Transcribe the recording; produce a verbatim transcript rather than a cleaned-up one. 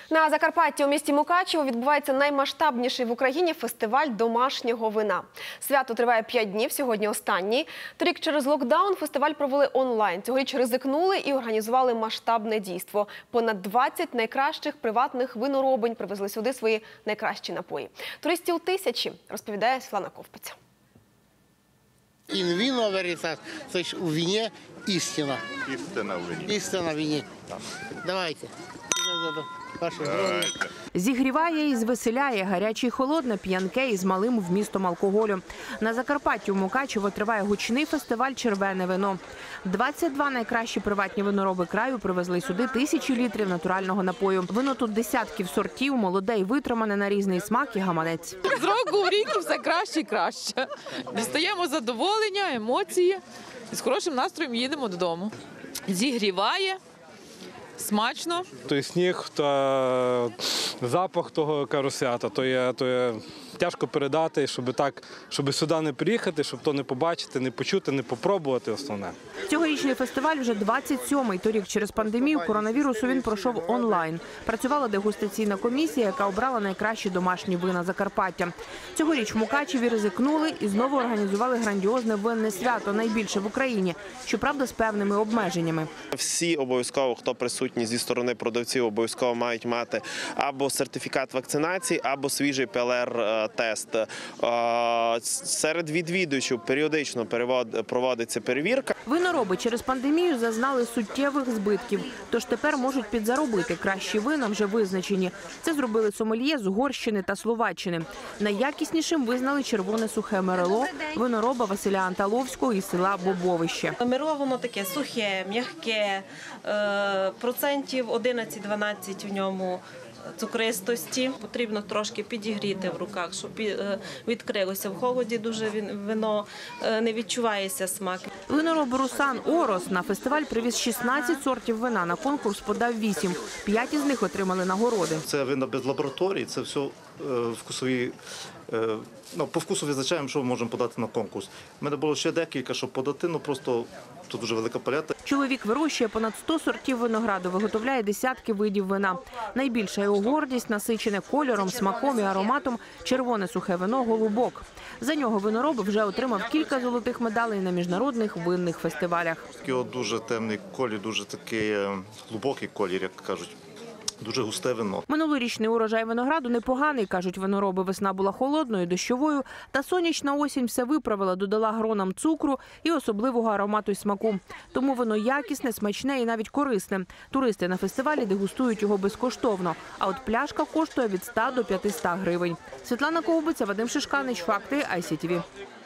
На Закарпатті у місті Мукачево відбувається наймасштабніший в Україні фестиваль домашнього вина. Свято триває п'ять днів, сьогодні останній. Торік через локдаун фестиваль провели онлайн. Цьогоріч ризикнули і організували масштабне дійство. Понад двадцять найкращих приватних виноробень привезли сюди свої найкращі напої. Туристів тисячі, розповідає Світлана Ковпиця. In vino veritas, то есть у вине истина. Істина в вині. Истина в вине. Давайте. Ваше здоров'я. Зігріває і звеселяє гаряче і холодне, п'янке із малим вмістом алкоголю. На Закарпатті у Мукачево триває гучний фестиваль «Червене вино». двадцять два найкращі приватні винороби краю привезли сюди тисячі літрів натурального напою. Вино тут десятків сортів, молоде і витримане на різний смак і гаманець. З року в рік все краще і краще. Дістаємо задоволення, емоції і з хорошим настроєм їдемо додому. Зігріває. Смачно. Той сніг та запах того карусята, то є, то є тяжко передати, щоб так, щоб сюди не приїхати, щоб то не побачити, не почути, не попробувати основне. Цьогорічний фестиваль вже двадцять сьомий. Торік через пандемію коронавірусу він пройшов онлайн. Працювала дегустаційна комісія, яка обрала найкращі домашні вина Закарпаття. Цьогоріч в Мукачеві ризикнули і знову організували грандіозне винне свято, найбільше в Україні, щоправда з певними обмеженнями. Всі обов'язково, хто присутні зі сторони продавців, обов'язково мають мати або сертифікат вакцинації, або свіжий пе ел ар-тест. Серед відвідувачів періодично проводиться перевірка. Винороби через пандемію зазнали суттєвих збитків, тож тепер можуть підзаробити. Кращі вина вже визначені. Це зробили сомельє з Угорщини та Словаччини. Найякіснішим визнали червоне сухе мерело винороба Василя Анталовського із села Бобовище. Мерело воно таке сухе, м'яке, процентів одинадцять-дванадцять в ньому цукристості. Потрібно трошки підігріти в руках, щоб відкрилося. В холоді дуже вино не відчувається смак. Винороб Русан Орос на фестиваль привіз шістнадцять сортів вина, на конкурс подав вісім. П'ять із них отримали нагороди. Це вина без лабораторії, це все вкусові. Ну, по вкусу визначаємо, що ми можемо подати на конкурс. У мене було ще декілька, щоб подати, ну просто тут дуже велика палета. Чоловік вирощує понад сто сортів винограду, виготовляє десятки видів вина. Найбільша його гордість – насичене кольором, смаком і ароматом червоне сухе вино «Голубок». За нього винороб вже отримав кілька золотих медалей на міжнародних винних фестивалях. Такий дуже темний колір, дуже такий глибокий колір, як кажуть. Дуже густе вино. Минулорічний урожай винограду непоганий, кажуть винороби. Весна була холодною, дощовою, та сонячна осінь все виправила, додала гронам цукру і особливого аромату й смаку. Тому вино якісне, смачне і навіть корисне. Туристи на фестивалі дегустують його безкоштовно, а от пляшка коштує від ста до п'ятисот гривень. Світлана Ковпиця, Вадим Шишканич, Факти, ай сі ті ві.